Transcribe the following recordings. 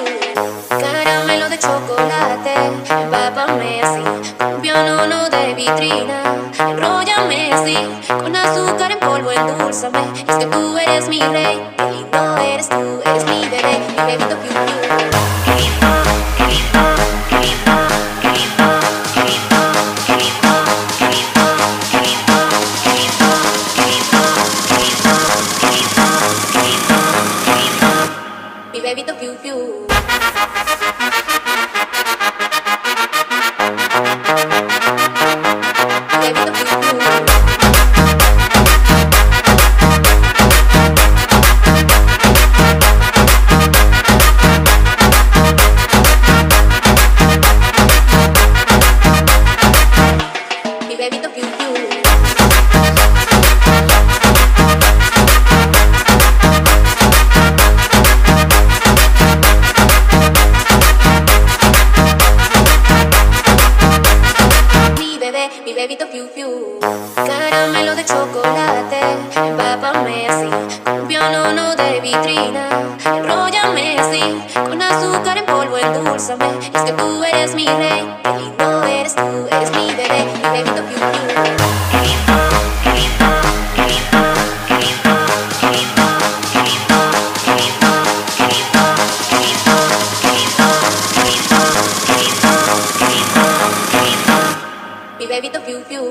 Caramelo de chocolate, empápame así, con piano de vitrina, enróllame así, con azúcar en polvo, endulzame. Es que tú eres mi rey, qué lindo eres tú, eres mi bebé, mi bebito piu piu. Bebito piu piu. Bebito piu piu. Mi bebito piu piu. Mi bebito piu piu. Caramelo de chocolate, empápame así, con piano de vitrina, enróllame así, con azúcar en polvo, endulzame. Es que tú eres mi rey, qué lindo eres tú, eres mi bebé, mi bebito piu piu. Mi bebito piu piu.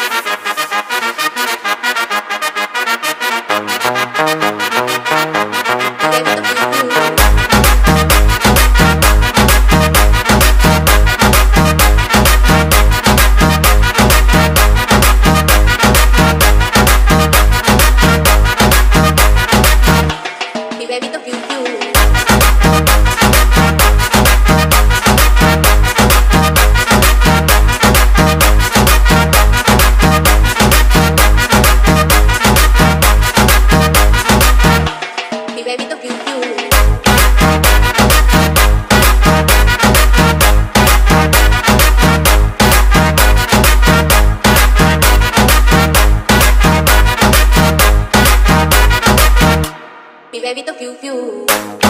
Mi bebito piu piu. Mi bebito piu piu. Mi bebito piu piu.